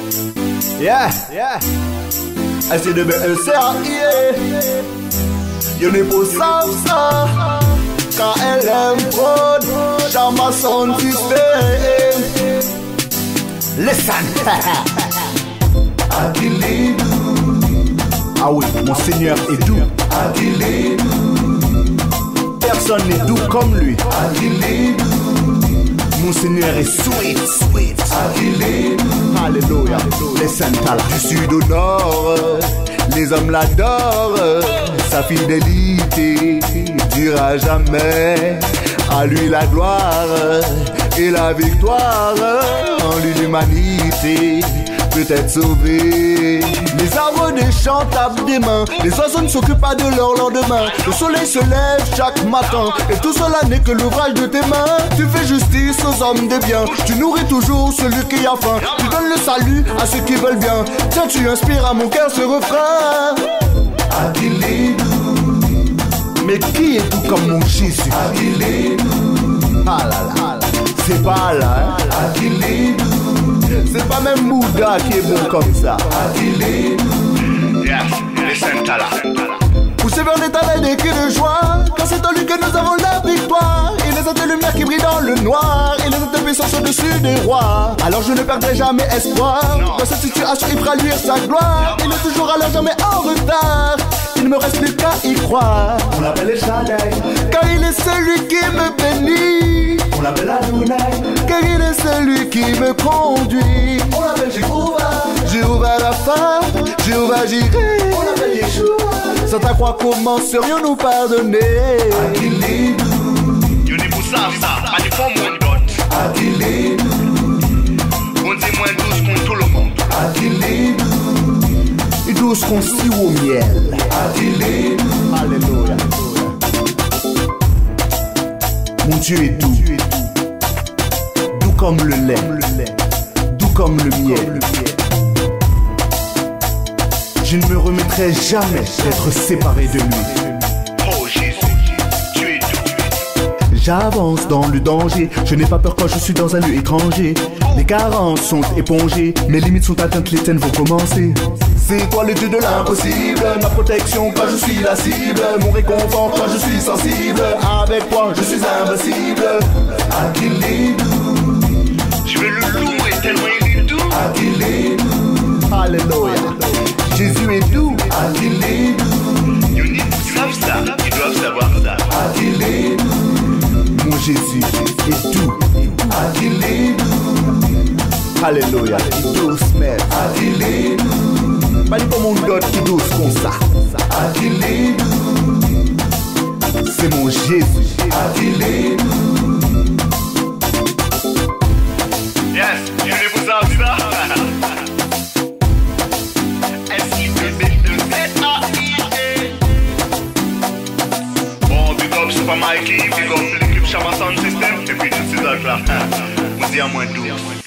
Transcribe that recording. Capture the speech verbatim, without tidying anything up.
Yeah, yeah. S D B E C A I. Y'en est pour ça, ça. K L M Prod, Chama Sound System. Listen. Ah oui, mon Seigneur est doux. Personne n'est doux comme lui. Mon Seigneur est sweet, sweet. Alléluia. Listen, tala. Du sud au nord, les hommes l'adorent. Sa fidélité dira jamais. À lui la gloire et la victoire. En lui l'humanité peut être sauvée. Les arbres des champs tapent des mains. Les oiseaux ne s'occupent pas de leur lendemain. Le soleil se lève chaque matin. Et tout cela n'est que l'ouvrage de tes mains. Tu fais justice aux hommes des biens. Tu nourris toujours celui qui a faim. Tu donnes le salut à ceux qui veulent bien. Tiens, tu inspires à mon cœur ce refrain. Mais qui est tout comme mon Jésus? Ah là là, c'est pas là, hein? C'est pas même Bouddha qui est bon comme ça. Yes, listen, Tala. Poussez vers des talents des cris de joie, car c'est en lui que nous avons la victoire. Il est cette lumière qui brille dans le noir. Il est cette puissance au-dessus des rois. Alors je ne perdrai jamais espoir. Dans cette situation il fera luire sa gloire. Il est toujours à l'heure, jamais en retard. Il ne me reste plus qu'à y croire. On l'appelle El Shaddai, car il est celui qui me bénit. on l'appelle Adonai, Car il est celui qui me conduit. on l'appelle Jéhovah, Jéhovah Rapha, Jéhovah Jireh. on l'appelle Yeshua. Sans ta croix, comment serions-nous pardonnés? You need to solve ça, pas du fond mon dot. On dit moins douze contre tout le monde. Et douce qu'on scie au miel. Alléluia. Mon Dieu est doux. Doux comme le lait. Doux comme le miel. Je ne me remettrai jamais d'être séparé de lui. Oh Jésus, tu es doux. J'avance dans le danger, je n'ai pas peur quand je suis dans un lieu étranger. Les carences sont épongées, mes limites sont atteintes, les tiennes vont commencer. C'est toi le Dieu de l'impossible, ma protection quand je suis la cible, mon réconfort quand je suis sensible. Avec toi je suis invincible. Je vais le louer tellement il est doux. Alléluia. Jésus est doux. You need to solve ça, ils doivent savoir ça. Mon Jésus est doux. Alléluia. Douce mère. Pas comme mon d'autre qui douce comme ça. C'est mon Jésus. Yes, you need to solve ça. S I D B E C A I. Bon, big up Super Mikey, big up l'équipe Chama Sound System, et puis tout ces autres là. On dit à moins douze.